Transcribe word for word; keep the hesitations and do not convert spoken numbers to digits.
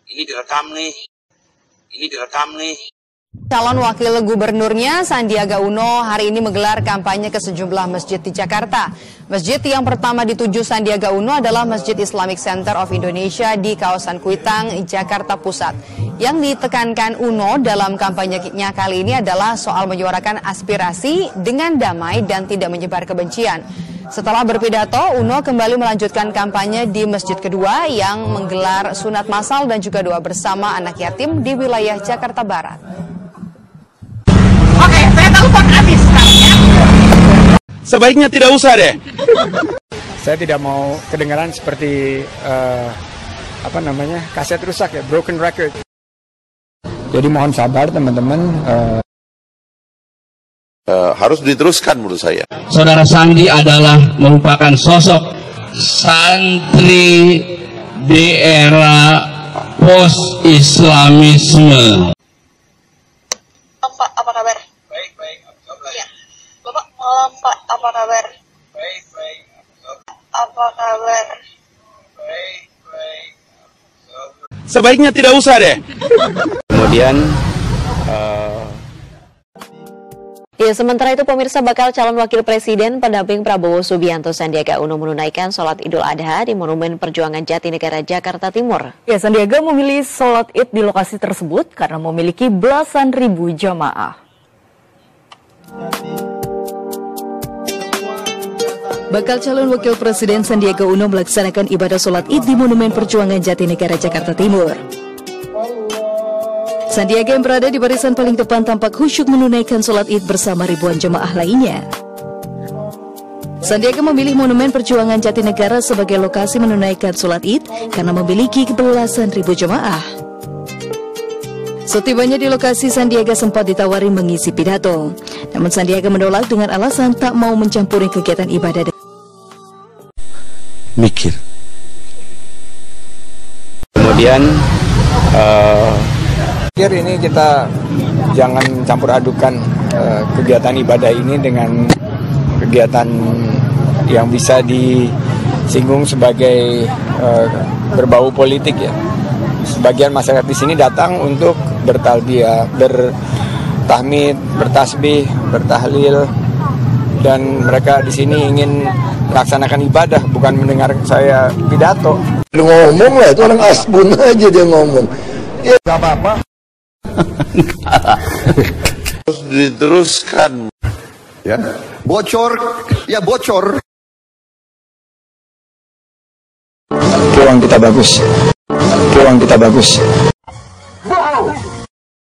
Ini direkam nih. Ini direkam nih. Calon wakil gubernurnya Sandiaga Uno hari ini menggelar kampanye ke sejumlah masjid di Jakarta. Masjid yang pertama dituju Sandiaga Uno adalah Masjid Islamic Center of Indonesia di kawasan Kuitang, Jakarta Pusat. Yang ditekankan Uno dalam kampanyenya kali ini adalah soal menyuarakan aspirasi dengan damai dan tidak menyebar kebencian. Setelah berpidato, Uno kembali melanjutkan kampanye di masjid kedua yang menggelar sunat massal dan juga doa bersama anak yatim di wilayah Jakarta Barat. Oke, saya telepon habis sekarang ya. Sebaiknya tidak usah deh. Saya tidak mau kedengaran seperti uh, apa namanya kaset rusak ya, broken record. Jadi mohon sabar teman-teman. Uh... Uh, harus diteruskan menurut saya. Saudara Sandi adalah merupakan sosok santri di era post-Islamisme. Pak, apa kabar? Baik, baik. Iya. Bapak malam, Pak. Apa kabar? Baik, baik. Apa kabar? Baik, baik. Sebaiknya tidak usah deh. Kemudian uh... Ya, sementara itu pemirsa, bakal calon wakil presiden pendamping Prabowo Subianto Sandiaga Uno menunaikan sholat Idul Adha di Monumen Perjuangan Jatinegara, Jakarta Timur. Ya, Sandiaga memilih sholat Id di lokasi tersebut karena memiliki belasan ribu jamaah. Bakal calon wakil presiden Sandiaga Uno melaksanakan ibadah sholat Id di Monumen Perjuangan Jatinegara, Jakarta Timur. Sandiaga yang berada di barisan paling depan tampak khusyuk menunaikan sholat Id bersama ribuan jemaah lainnya. Sandiaga memilih Monumen Perjuangan Jatinegara sebagai lokasi menunaikan sholat Id karena memiliki belasan ribu jemaah. Setibanya di lokasi, Sandiaga sempat ditawari mengisi pidato. Namun Sandiaga menolak dengan alasan tak mau mencampuri kegiatan ibadah. Mikir. Kemudian uh... Akhir ini kita jangan campur adukan uh, kegiatan ibadah ini dengan kegiatan yang bisa disinggung sebagai uh, berbau politik ya. Sebagian masyarakat di sini datang untuk bertalbiyah, bertahmid, bertasbih, bertahlil, dan mereka di sini ingin melaksanakan ibadah, bukan mendengar saya pidato. Lu ngomong lah, itu orang asbun aja dia ngomong. Ya gak apa-apa. Harus diteruskan. Ya, bocor, ya bocor. Peluang kita bagus. Peluang kita bagus.